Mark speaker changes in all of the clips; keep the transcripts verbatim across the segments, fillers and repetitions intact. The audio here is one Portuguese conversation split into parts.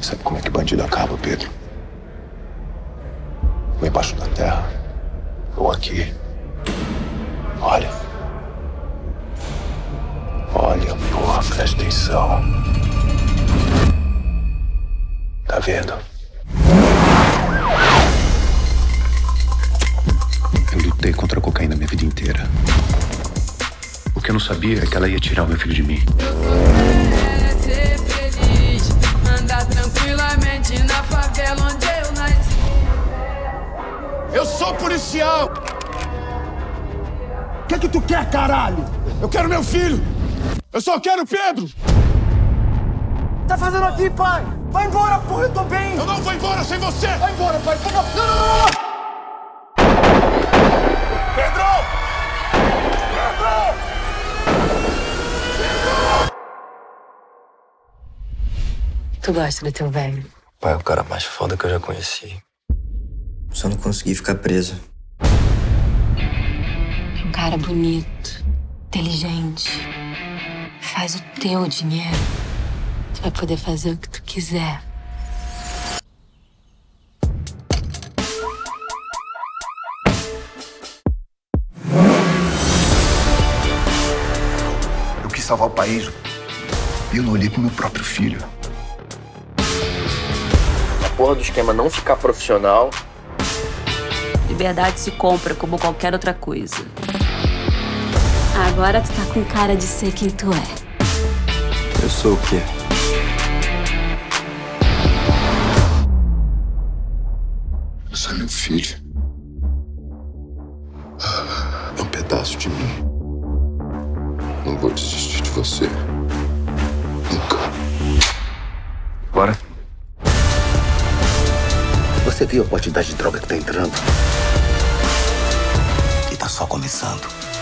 Speaker 1: Sabe como é que bandido acaba, Pedro? Ou embaixo da terra, ou aqui. Olha. Olha, porra, presta atenção. Tá vendo? Eu lutei contra a cocaína minha vida inteira. O que eu não sabia é que ela ia tirar o meu filho de mim.
Speaker 2: É ser feliz, andar tranquilamente na favela onde eu nasci.
Speaker 3: Eu sou policial!
Speaker 4: O que que tu quer, caralho?
Speaker 3: Eu quero meu filho! Eu só quero o Pedro!
Speaker 4: Tá fazendo aqui, pai? Vai embora, porra, eu tô bem!
Speaker 3: Eu não vou embora sem você!
Speaker 4: Vai embora, pai! Não, não, não, não, não!
Speaker 3: Pedro!
Speaker 4: Pedro!
Speaker 5: Tu gosta do teu velho?
Speaker 6: Pai é o cara mais foda que eu já conheci. Só não consegui ficar preso.
Speaker 5: Um cara bonito, inteligente. Faz o teu dinheiro. Tu vai poder fazer o que tu quiser.
Speaker 1: Eu quis salvar o país e eu não olhei pro meu próprio filho.
Speaker 6: A porra do esquema não ficar profissional.
Speaker 7: Liberdade se compra como qualquer outra coisa. Agora tu tá com cara de ser quem tu é.
Speaker 6: Eu sou o quê?
Speaker 1: Você é meu filho. É um pedaço de mim. Não vou desistir de você. Nunca. Bora. Você viu a quantidade de droga que tá entrando? E tá só começando.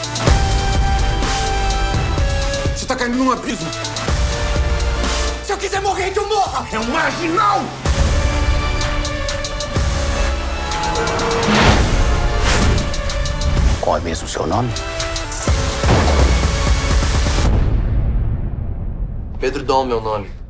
Speaker 3: Você tá caindo num abismo! Se eu quiser morrer, que eu morra! É um marginal!
Speaker 1: Qual é mesmo o seu nome?
Speaker 6: Pedro Dom, meu nome.